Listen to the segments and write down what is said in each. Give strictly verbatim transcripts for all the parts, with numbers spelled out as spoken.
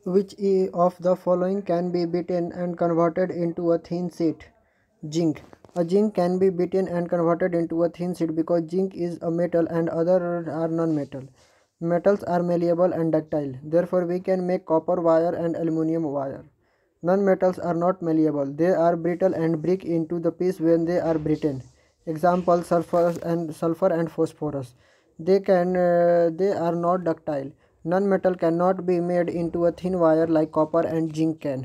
Which i- of the following can be beaten and converted into a thin sheet? Zinc. A zinc can be beaten and converted into a thin sheet because zinc is a metal and other are non-metal. Metals are malleable and ductile. Therefore, we can make copper wire and aluminum wire. Non-metals are not malleable. They are brittle and break into the piece when they are beaten. Example: sulfur and sulfur and phosphorus. They can uh, they are not ductile. Non-metal cannot be made into a thin wire like copper and zinc can.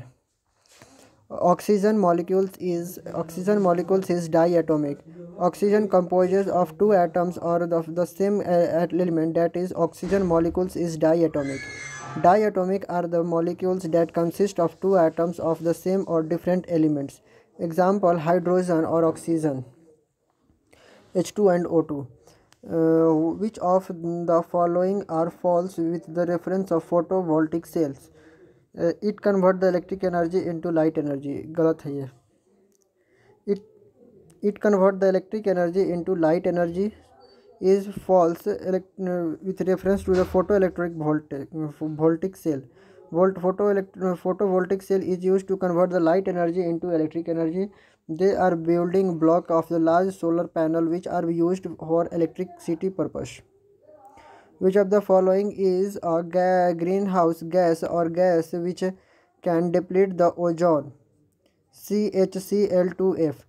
Oxygen molecules is oxygen molecules is diatomic. Oxygen composes of two atoms or the, the same uh, element, that is oxygen molecules is diatomic. Diatomic are the molecules that consist of two atoms of the same or different elements. Example: hydrogen or oxygen, H two and O two. Uh, which of the following are false with the reference of photovoltaic cells? Uh, it convert the electric energy into light energy. गलत है ये. it it convert the electric energy into light energy is false elect- uh, with reference to the photoelectric voltaic voltaic cell. Volt photoelect- uh, photovoltaic cell is used to convert the light energy into electric energy. They are building block of the large solar panel which are used for electricity purpose. Which of the following is a ga- greenhouse gas or gas which can deplete the ozone? C H C l two F.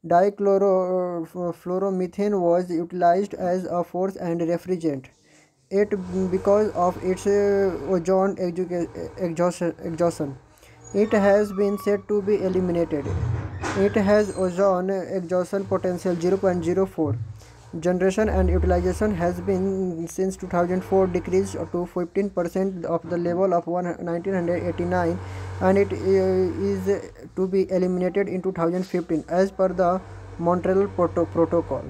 Dichloromethane was utilized as a force and refrigerant. It because of its uh, ozone exu- exhaustion. exhaustion. It has been said to be eliminated. It has ozone exhaustion potential zero point zero four. Generation and utilization has been since two thousand four decreased to fifteen percent of the level of nineteen eighty-nine, and it uh, is to be eliminated in two thousand fifteen as per the Montreal Proto- Protocol.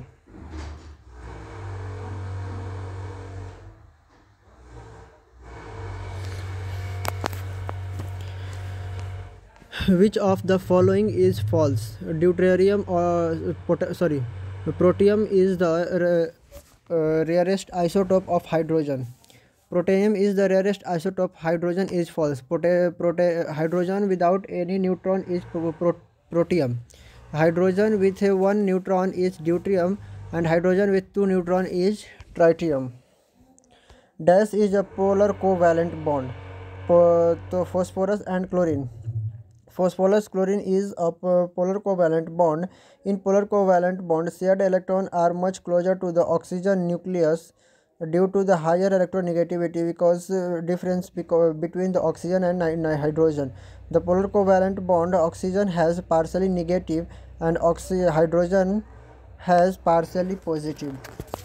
Which of the following is false? Deuterium or pot- sorry, protium is the uh, uh, rarest isotope of hydrogen. Protium is the rarest isotope. Hydrogen is false. Prote- prote- hydrogen without any neutron is pro- pro- protium. Hydrogen with a one neutron is deuterium, and hydrogen with two neutron is tritium. Dash is a polar covalent bond. Po- to phosphorus and chlorine. Phosphorus chlorine is a polar covalent bond. In polar covalent bond, shared electrons are much closer to the oxygen nucleus due to the higher electronegativity because uh, difference beco- between the oxygen and ni- ni- hydrogen. The polar covalent bond oxygen has partially negative and oxy- hydrogen has partially positive.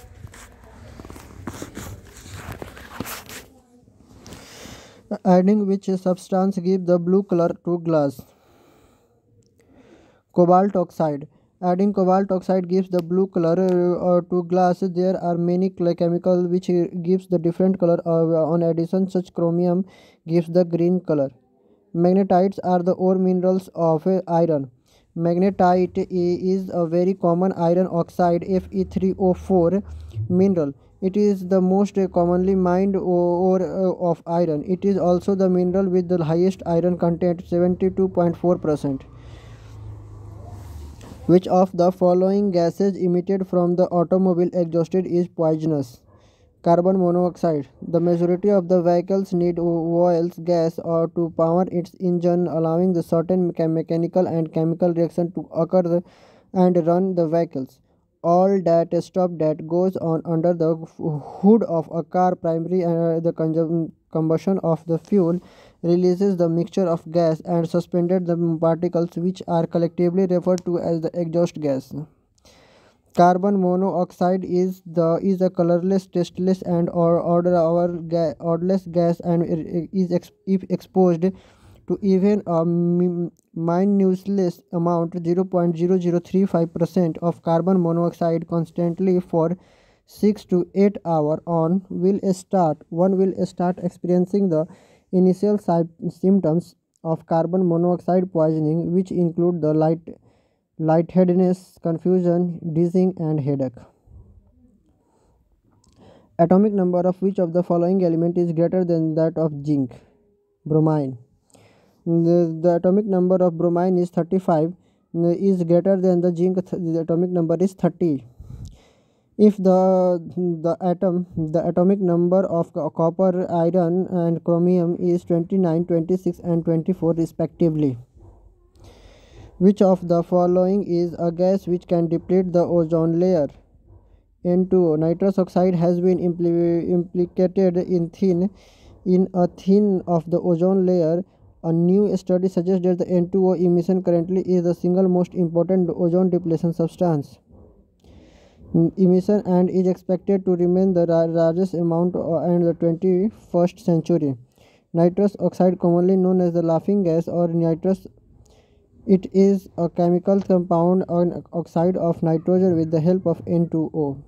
Adding which substance give the blue color to glass? Cobalt oxide. Adding cobalt oxide gives the blue color uh, to glass. There are many chemicals which uh, gives the different color. Uh, on addition, such chromium gives the green color. Magnetites are the ore minerals of uh, iron. Magnetite is a very common iron oxide F e three O four mineral. It is the most commonly mined ore uh, of iron. It is also the mineral with the highest iron content, seventy-two point four percent. Which of the following gases emitted from the automobile exhaust is poisonous? Carbon monoxide. The majority of the vehicles need oil gas or to power its engine, allowing the certain mecha- mechanical and chemical reaction to occur and run the vehicles. All that stuff that goes on under the hood of a car, primary uh, the conjum- combustion of the fuel, releases the mixture of gas and suspended the particles which are collectively referred to as the exhaust gas. Carbon monoxide is the is a colorless, tasteless, and or order our ga- odorless gas, and is ex- if exposed to even a min- minute amount zero point zero zero three five percent of carbon monoxide constantly for six to eight hours on will start one will start experiencing the initial sy- symptoms of carbon monoxide poisoning, which include the light lightheadedness, confusion, dizzying, and headache. Atomic number of which of the following element is greater than that of zinc? Bromine. The, the atomic number of bromine is thirty-five, uh, is greater than the zinc. Th- the atomic number is thirty. If the the atom the atomic number of co- copper, iron, and chromium is twenty-nine, twenty-six, and twenty-four respectively. Which of the following is a gas which can deplete the ozone layer? N two O. Nitrous oxide has been impli- implicated in thin in a thin of the ozone layer. A new study suggests that the N two O emission currently is the single most important ozone depletion substance emission and is expected to remain the largest amount in the twenty-first century. Nitrous oxide, commonly known as the laughing gas or nitrous, it is a chemical compound or oxide of nitrogen with the help of N two O.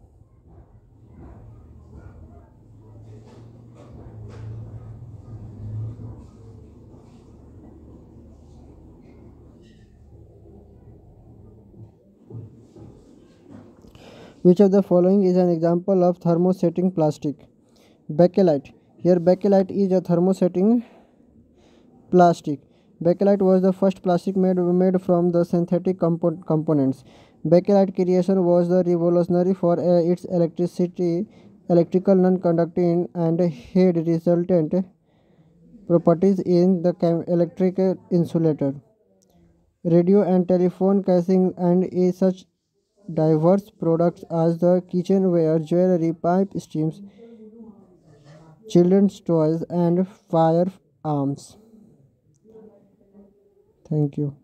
Which of the following is an example of thermosetting plastic? Bakelite. Here bakelite is a thermosetting plastic. Bakelite was the first plastic made, made from the synthetic compo- components. Bakelite creation was the revolutionary for uh, its electricity, electrical non-conducting and had resultant properties in the chem- electric insulator, radio and telephone casing, and is such diverse products as the kitchenware, jewelry, pipe steams, children's toys, and firearms. Thank you.